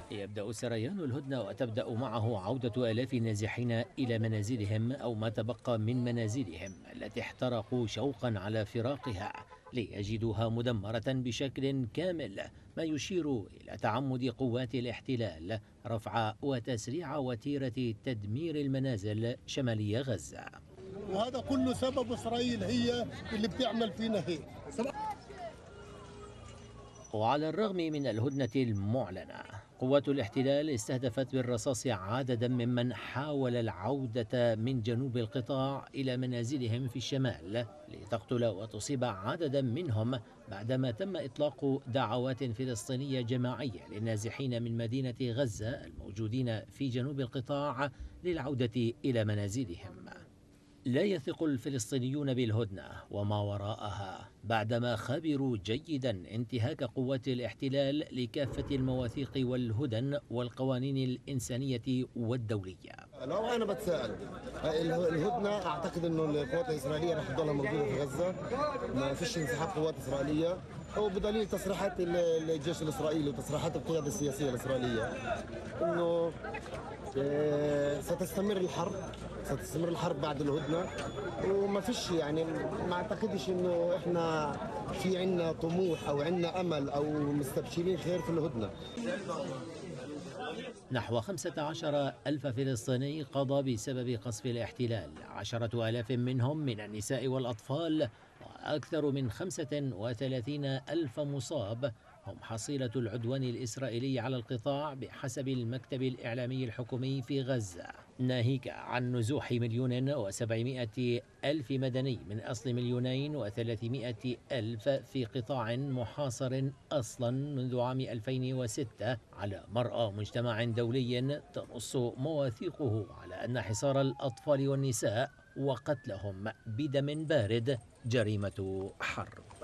يبدأ سريان الهدنة وتبدأ معه عودة آلاف النازحين إلى منازلهم أو ما تبقى من منازلهم التي احترقوا شوقا على فراقها ليجدوها مدمرة بشكل كامل، ما يشير إلى تعمد قوات الاحتلال رفع وتسريع وتيرة تدمير المنازل شمالي غزة. وهذا كله سبب إسرائيل، هي اللي بتعمل فينا هيك. وعلى الرغم من الهدنة المعلنة، قوات الاحتلال استهدفت بالرصاص عددا ممن حاول العودة من جنوب القطاع إلى منازلهم في الشمال لتقتل وتصيب عددا منهم، بعدما تم إطلاق دعوات فلسطينية جماعية للنازحين من مدينة غزة الموجودين في جنوب القطاع للعودة إلى منازلهم. لا يثق الفلسطينيون بالهدنة وما وراءها بعدما خبروا جيدا انتهاك قوات الاحتلال لكافة المواثيق والهدن والقوانين الإنسانية والدولية. لو أنا بتساءل الهدنة، أعتقد إنه القوات الإسرائيلية رح تضلها موجودة في غزة، ما فيش انسحاب قوات إسرائيلية، وبدليل تصريحات الجيش الإسرائيلي وتصريحات القيادة السياسية الإسرائيلية إنه ستستمر الحرب بعد الهدنة، وما فيش يعني ما اعتقدش انه احنا في عنا طموح او عنا امل او مستبشرين خير في الهدنة. نحو 15 ألف فلسطيني قضى بسبب قصف الاحتلال، 10,000 منهم من النساء والأطفال، وأكثر من 35 ألف مصاب هم حصيلة العدوان الإسرائيلي على القطاع بحسب المكتب الإعلامي الحكومي في غزة، ناهيك عن نزوح 1,700,000 مدني من أصل 2,300,000 في قطاع محاصر أصلا منذ عام 2006 على مرأى مجتمع دولي تنص مواثيقه على أن حصار الأطفال والنساء وقتلهم بدم بارد جريمة حرب.